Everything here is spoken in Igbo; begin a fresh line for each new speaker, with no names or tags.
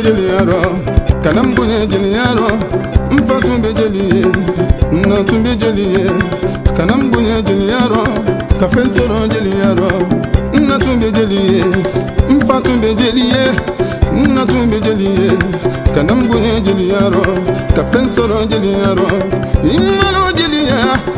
jeliaro kanam bunye jeliaro mfatu be jeliye na tumbe jeliye kanam bunye jeliaro kafen soro jeliaro na tumbe jeliye mfatu be jeliye na tumbe jeliye kanam bunye jeliaro kafen soro jeliaro imalo jeliya